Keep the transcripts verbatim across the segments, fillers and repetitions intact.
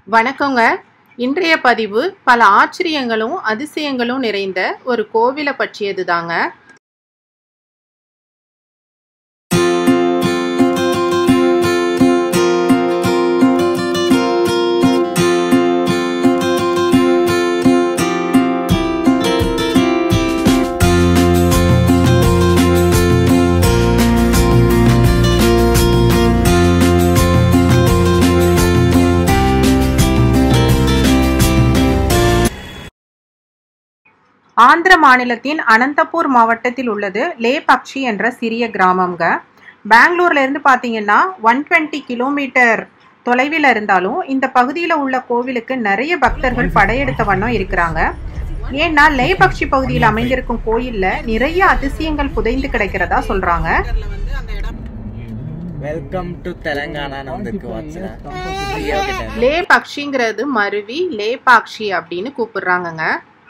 வணக்கங்க. இன்றைய பதிவு பல ஆச்சரியங்களும் அதிசயங்களும் நிறைந்த ஒரு கோவிலை பற்றியது தாங்க. ஆந்திர மாநிலத்தின் அனந்தபூர் மாவட்டத்தில் உள்ளது லேபாக்ஷி என்ற சிறிய கிராமம்ங்க. பெங்களூர்ல இருந்து பார்த்தீங்கன்னா ஒன் டுவெண்ட்டி கிலோமீட்டர் தொலைவில் இருந்தாலும் இந்த பகுதியில் உள்ள கோவிலுக்கு நிறைய பக்தர்கள் படையெடுத்த வண்ணம் இருக்கிறாங்க. ஏன்னா லேபாக்ஷி பகுதியில் அமைந்திருக்கும் கோயில்ல நிறைய அதிசயங்கள் புதைந்து கிடைக்கிறதா சொல்றாங்க. Welcome to Telangana. லேபாக்ஷிங்கிறது மருவி லேபாக்ஷி அப்படின்னு கூப்பிடுறாங்கங்க.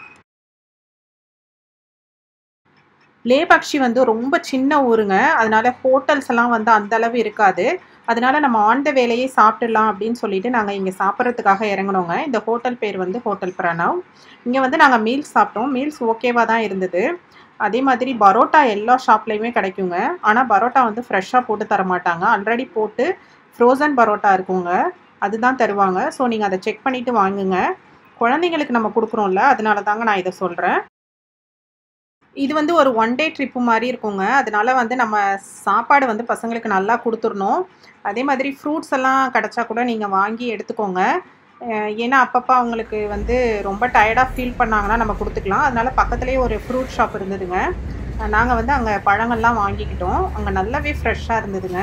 லேபாக்ஷி வந்து ரொம்ப சின்ன ஊருங்க. அதனால ஹோட்டல்ஸ் எல்லாம் வந்து அந்த அளவு இருக்காது. அதனால நம்ம ஆண்ட வேலையை சாப்பிடலாம் அப்படின்னு சொல்லிட்டு நாங்கள் இங்கே சாப்பிட்றதுக்காக இறங்கினோங்க. இந்த ஹோட்டல் பேர் வந்து ஹோட்டல் பிரணவ். இங்கே வந்து நாங்கள் மீல்ஸ் சாப்பிட்டோம். மீல்ஸ் ஓகேவாக தான் இருந்தது. அதே மாதிரி பரோட்டா எல்லா ஷாப்லேயுமே கிடைக்குங்க. ஆனால் பரோட்டா வந்து ஃப்ரெஷ்ஷாக போட்டு தர மாட்டாங்க. ஆல்ரெடி போட்டு ஃப்ரோசன் பரோட்டா இருக்குங்க, அதுதான் தருவாங்க. ஸோ நீங்கள் அதை செக் பண்ணிவிட்டு வாங்குங்க. குழந்தைங்களுக்கு நம்ம கொடுக்குறோம்ல, அதனால தாங்க நான் இதை சொல்கிறேன். இது வந்து ஒரு ஒன் டே ட்ரிப்பு மாதிரி இருக்குங்க. அதனால வந்து நம்ம சாப்பாடு வந்து பசங்களுக்கு நல்லா கொடுத்துடணும். அதே மாதிரி ஃப்ரூட்ஸ் எல்லாம் கிடச்சா கூட நீங்கள் வாங்கி எடுத்துக்கோங்க. ஏன்னா அப்பப்போ அவங்களுக்கு வந்து ரொம்ப டயர்டாக ஃபீல் பண்ணாங்கன்னா நம்ம கொடுத்துக்கலாம். அதனால பக்கத்துலேயே ஒரு ஃப்ரூட் ஷாப் இருந்ததுங்க. நாங்கள் வந்து அங்கே பழங்கள்லாம் வாங்கிக்கிட்டோம். அங்கே நல்லாவே ஃப்ரெஷ்ஷாக இருந்ததுங்க.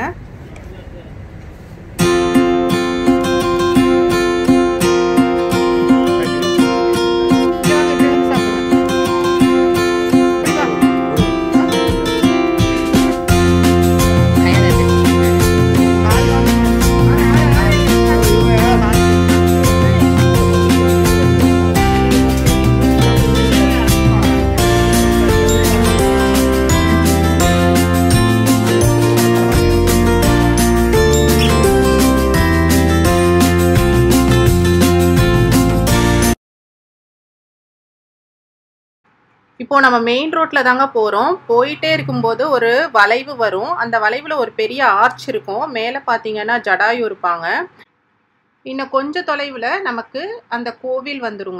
இப்போ நம்ம மெயின் ரோட்ல தாங்க போறோம். போயிட்டே இருக்கும்போது ஒரு வளைவு வரும். அந்த வளைவுல ஒரு பெரிய ஆர்ச் இருக்கும். மேலே பார்த்தீங்கன்னா ஜடாயு இருப்பாங்க. இன்னும் கொஞ்சம் தொலைவில் நமக்கு அந்த கோவில் வந்துருங்க.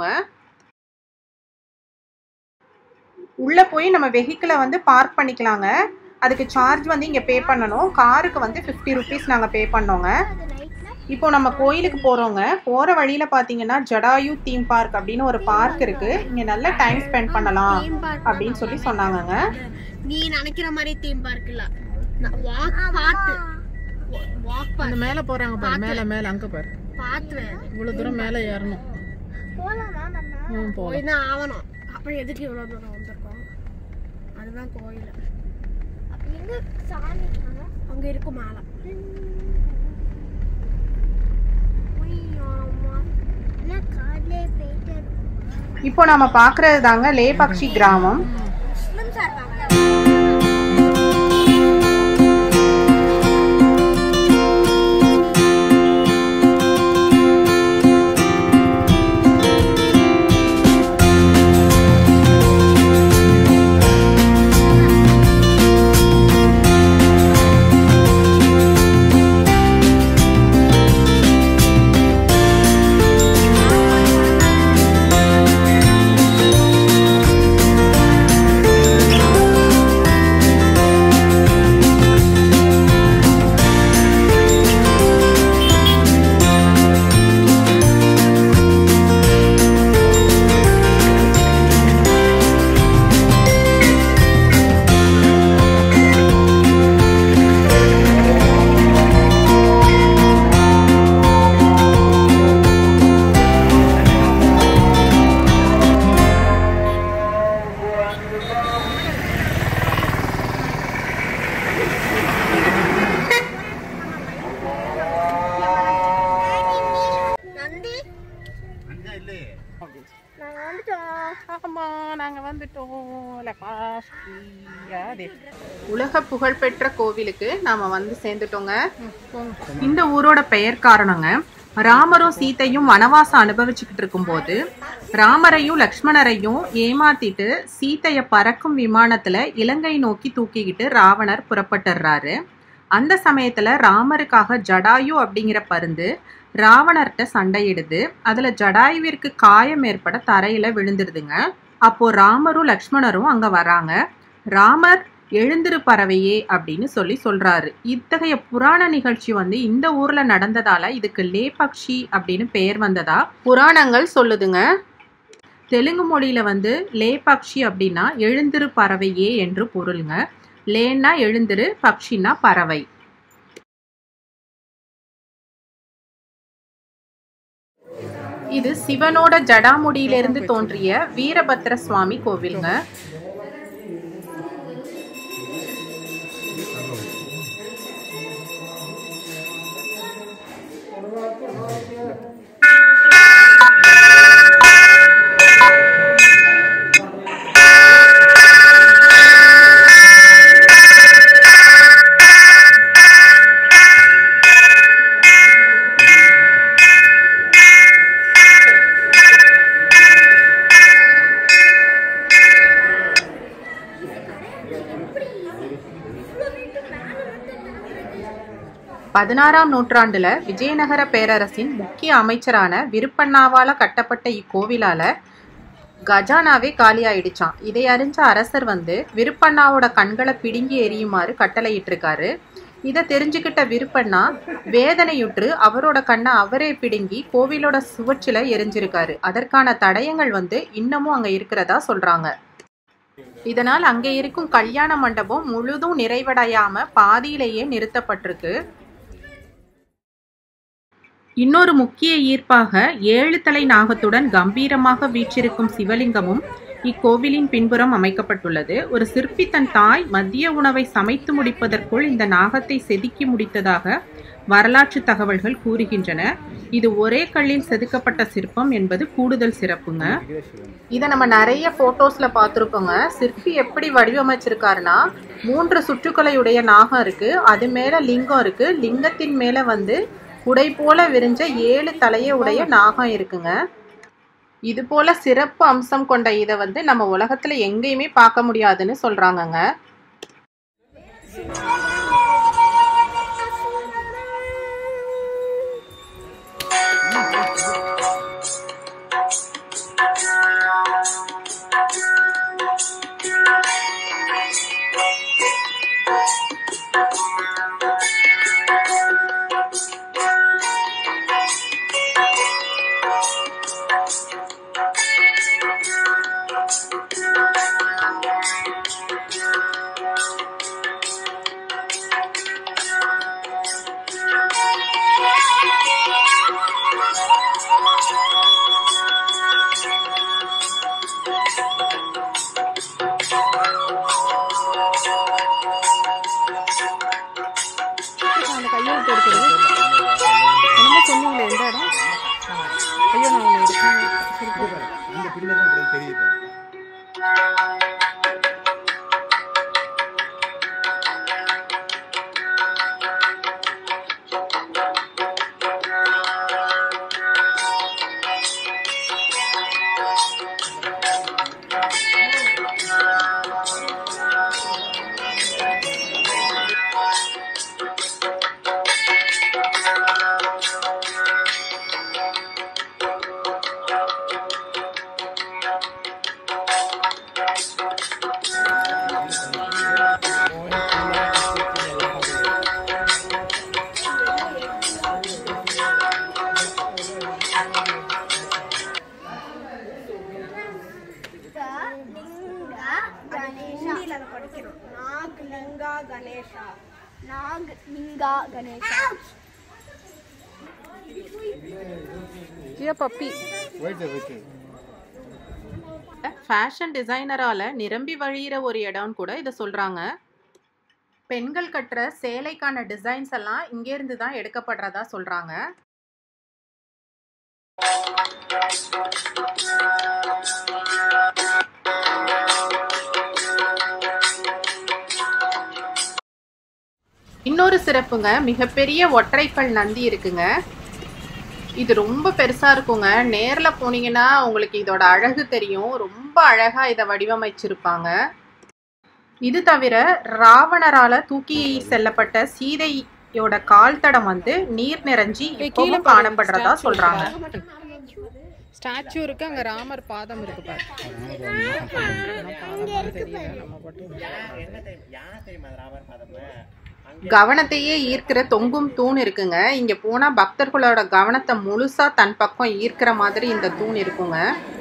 உள்ள போய் நம்ம வெஹிக்கிளை வந்து பார்க் பண்ணிக்கலாங்க. அதுக்கு சார்ஜ் வந்து இங்கே பே பண்ணணும். காருக்கு வந்து ஃபிஃப்டி ருபீஸ் நாங்கள் பே பண்ணோங்க. இப்போ நம்ம கோயிலுக்கு போகிறோங்க. போகிற வழியில் பார்த்தீங்கன்னா ஜடாயு தீம் பார்க் அப்படின்னு ஒரு பார்க் இருக்கு. இங்கே நல்ல டைம் ஸ்பெண்ட் பண்ணலாம் அப்படின்னு சொல்லி சொன்னாங்கங்க. நீ நினைக்கிற மாதிரி தீம் பார்க் இல்ல, வாக் பாத்து வாக் பாத்து அந்த மேலே போகிறாங்க பாரு. மேலே மேலே அங்கே பாரு. பாத்து இவ்வளோ தூரம் மேலே ஏறணும். போலாமா? நம்ம போய் தான் ஆகணும். அப்புறம் எதுக்கு இவ்வளோ தூரம் வந்திருக்கோம்? அதுதான் கோயில். எங்க சாமி அங்க இருக்கும் மேலே. இப்போ நம்ம பார்க்கறது தாங்க லேபாக்ஷி கிராமம். உலக புகழ்பெற்ற கோவிலுக்கு நாம வந்து சேர்ந்துட்டோங்க. இந்த ஊரோட பெயர் காரணங்க. ராமரும் சீத்தையும் வனவாசம் அனுபவிச்சுக்கிட்டு இருக்கும்போது ராமரையும் லக்ஷ்மணரையும் ஏமாத்திட்டு சீத்தைய பறக்கும் விமானத்துல இலங்கை நோக்கி தூக்கிக்கிட்டு ராவணர் புறப்பட்டுறாரு. அந்த சமயத்துல ராமருக்காக ஜடாயு அப்படிங்கிற பருந்து ராவணர்கிட்ட சண்டையிடுது. அதுல ஜடாயுவிற்கு காயம் ஏற்பட தரையில விழுந்துருதுங்க. அப்போ ராமரும் லக்ஷ்மணரும் அங்க வராங்க. ராமர் எழுந்திரு பறவையே அப்படின்னு சொல்லி சொல்றாரு. இத்தகைய புராண நிகழ்ச்சி வந்து இந்த ஊர்ல நடந்ததால இதுக்கு லேபக்ஷி அப்படின்னு பெயர் வந்ததா புராணங்கள் சொல்லுதுங்க. தெலுங்கு மொழியில வந்து லேபக்ஷி அப்படின்னா எழுந்திரு பறவையே என்று பொருளுங்க. லேன்னா எழுந்திரு, பக்ஷினா பறவை. இது சிவனோட ஜடாமுடியிலிருந்து தோன்றிய வீரபத்ர சுவாமி கோவிலுங்க. பதினாறாம் நூற்றாண்டுல விஜயநகர பேரரசின் முக்கிய அமைச்சரான விருப்பண்ணாவால கட்டப்பட்ட இக்கோவிலால கஜானாவே காலி ஆயிடுச்சான். இதை அறிஞ்ச அரசர் வந்து விருப்பண்ணாவோட கண்களை பிடுங்கி எரியுமாறு கட்டளையிட்டிருக்காரு. இதை தெரிஞ்சுக்கிட்ட விருப்பண்ணா வேதனையுற்று அவரோட கண்ணை அவரே பிடுங்கி கோவிலோட சுவற்றில எரிஞ்சிருக்காரு. அதற்கான தடயங்கள் வந்து இன்னமும் அங்க இருக்கிறதா சொல்றாங்க. இதனால் அங்கே இருக்கும் கல்யாண மண்டபம் முழுதும் நிறைவடையாம பாதியிலேயே நிறுத்தப்பட்டிருக்கு. இன்னொரு முக்கிய ஈர்ப்பாக ஏழு தலை நாகத்துடன் கம்பீரமாக வீற்றிருக்கும் சிவலிங்கமும் இக்கோவிலின் பின்புறம் அமைக்கப்பட்டுள்ளது. ஒரு சிற்பி தன் தாய் மதிய உணவை சமைத்து முடிப்பதற்குள் இந்த நாகத்தை செதுக்கி முடித்ததாக வரலாற்று தகவல்கள் கூறுகின்றன. இது ஒரே கல்லில் செதுக்கப்பட்ட சிற்பம் என்பது கூடுதல் சிறப்புங்க. இதை நம்ம நிறைய போட்டோஸ்ல பார்த்துருப்போங்க. சிற்பி எப்படி வடிவமைச்சிருக்காருன்னா, மூன்று சுற்றுக்களையுடைய நாகம் இருக்கு, அது மேல லிங்கம் இருக்கு, லிங்கத்தின் மேல வந்து குடை போல விரிஞ்ச ஏழு தலைய உடைய நாகம் இருக்குங்க. இது போல சிறப்பு அம்சம் கொண்ட இதை வந்து நம்ம உலகத்துல எங்கேயுமே பார்க்க முடியாதுன்னு சொல்றாங்கங்க. ஃபேஷன் டிசைனரால நிரம்பி வழியிற ஒரு இடம் கூட இதை சொல்றாங்க. பெண்கள் கட்டுற சேலைக்கான டிசைன்ஸ் எல்லாம் இங்க இருந்து தான் எடுக்கப்படுறதா சொல்றாங்க. இன்னொரு சிறப்புங்க, மிகப்பெரிய ஒற்றைக்கல் நந்தி இருக்குங்க. இது ரொம்ப பெருசா இருக்குங்க. நேர்ல போனீங்கன்னா உங்களுக்கு இதோட அழகு தெரியும். ரொம்ப அழகா இதை வடிவமைச்சிருப்பாங்க. இது தவிர ராவணரால தூக்கி செல்லப்பட்ட சீதையோட கால் தடம் வந்து நீர் நிறைஞ்சி இப்பவும் காணப்படுறதா சொல்றாங்க. ஸ்டாச்சு இருக்கு, அங்க ராமர் பாதம் இருக்கு பாரு. கவனத்தையே ஈர்க்கிற தொங்கும் தூண் இருக்குங்க. இங்க போனா பக்தர்களோட கவனத்தை முழுசா தன் பக்கம் ஈர்க்கிற மாதிரி இந்த தூண் இருக்குங்க.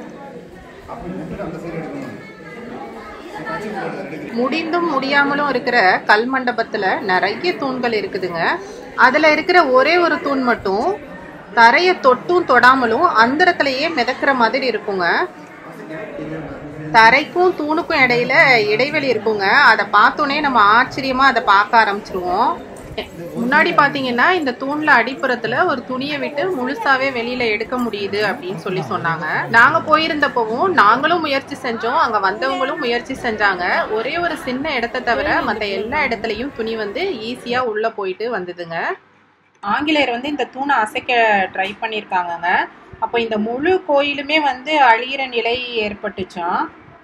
முடிந்தும் முடியாமலும் இருக்கிற கல் மண்டபத்துல நிறைய தூண்கள் இருக்குதுங்க. அதுல இருக்கிற ஒரே ஒரு தூண் மட்டும் தரைய தொட்டும் தொடாமலும் அந்தரத்திலேயே மிதக்கிற மாதிரி இருக்குங்க. தரைக்கும் தூணுக்கும் இடையில இடைவெளி இருக்குங்க. அதை பார்த்தோன்னே நம்ம ஆச்சரியமா அதை பார்க்க ஆரம்பிச்சிருவோம். முன்னாடி பாத்தீங்கன்னா இந்த தூண்ல அடிப்புறத்துல ஒரு துணியை விட்டு முழுசாவே வெளியில எடுக்க முடியுது அப்படின்னு சொல்லி சொன்னாங்க. நாங்க போயிருந்தப்பவும் நாங்களும் முயற்சி செஞ்சோம், அங்க வந்தவங்களும் முயற்சி செஞ்சாங்க. ஒரே ஒரு சின்ன இடத்தை தவிர மற்ற எல்லா இடத்துலயும் துணி வந்து ஈஸியா உள்ள போயிட்டு வந்ததுங்க. ஆங்கிலேயர் வந்து இந்த தூணை அசைக்க ட்ரை பண்ணியிருக்காங்கங்க. அப்போ இந்த முழு கோயிலுமே வந்து அழியிற நிலை ஏற்பட்டுச்சான்.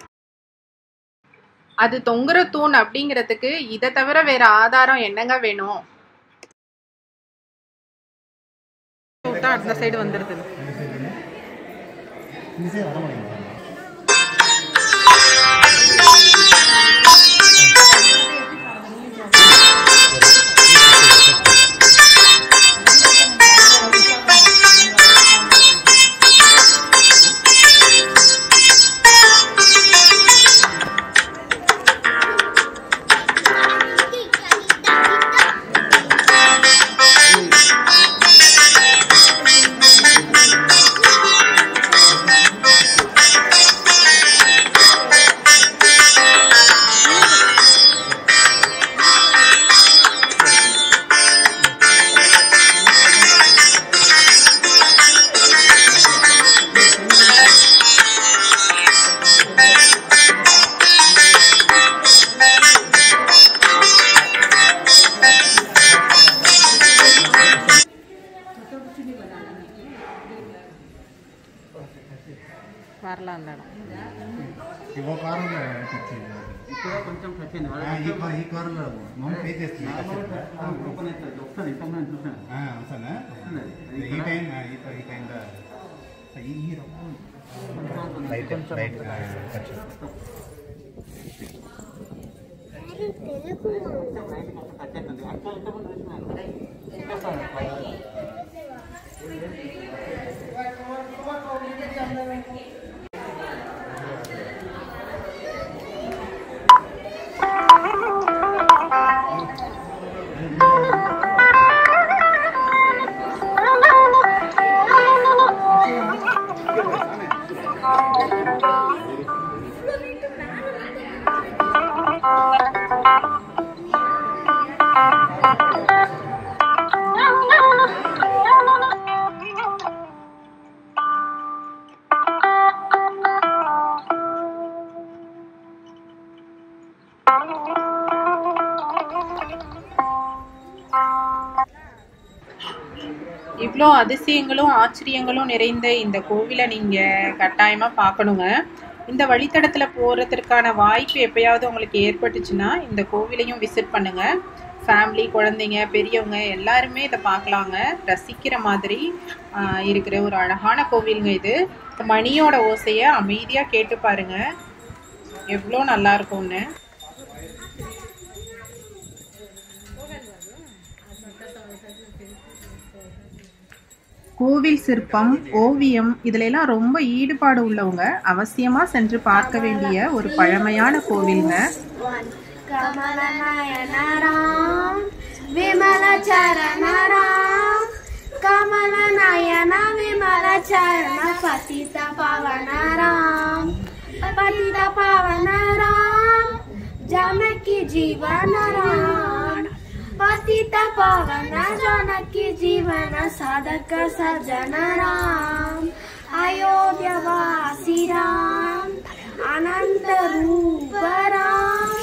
அது தொங்குற தூண் அப்படிங்கிறதுக்கு இதை தவிர வேற ஆதாரம் என்னங்க வேணும்? அந்த சைடு வந்துருது. வரலாம் அந்த இடம். ఇవో కారంలో తెచ్చింది ఇక్కడ కొంచెం టచ్ అయింది ఈ కార్ ఈ కార్లో మనం పే చేస్తున్నాం ఓపెన్ అవుతుంది వస్తుంది ఇంతకుముందు చూసాను వస్తానా ఈ టైం ఈ టైం ఈ ఈ రైట్ రైట్ இவ்வளோ அதிசயங்களும் ஆச்சரியங்களும் நிறைந்த இந்த கோவிலை நீங்கள் கட்டாயமாக பார்க்கணுங்க. இந்த வழித்தடத்தில் போகிறதுக்கான வாய்ப்பு எப்பயாவது உங்களுக்கு ஏற்பட்டுச்சுன்னா இந்த கோவிலையும் விசிட் பண்ணுங்கள். ஃபேமிலி, குழந்தைங்க, பெரியவங்க எல்லாருமே இதை பார்க்கலாங்க. ரசிக்கிற மாதிரி இருக்கிற ஒரு அழகான கோவிலுங்க இது. மணியோட ஓசையை அமைதியாக கேட்டு பாருங்க, எவ்வளோ நல்லா இருக்கும்னு. கோவில் சிற்பம், ஓவியம் இதுலெல்லாம் ரொம்ப ஈடுபாடு உள்ளவங்க அவசியமா சென்று பார்க்க வேண்டிய ஒரு பழமையான கோவில்ங்க. जानकी जीवन राम पतित पावन जानकी जीवन साधक सजन राम अयोध्यावासी राम अनंत रूप राम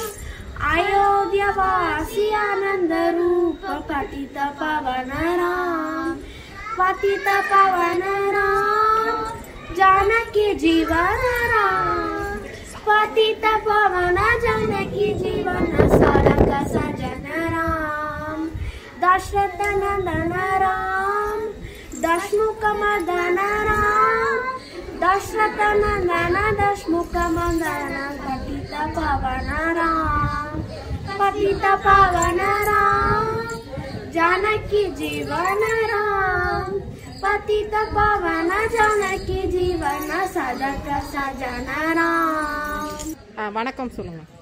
अयोध्यावासी आनंद रूप पतित पावन राम पतित पावन राम जानकी जीवन राम पतित पावन जानकी जीवन सड़क सजन राम दशरथ नंदन राम दशमुख मदन राम दशरथ नंदन दशमुख मदन पतित पावन राम पतित पावन राम जानकी जीवन राम पतित पावन जानकी जीवन सदक सजन राम வணக்கம் சொல்லுங்க.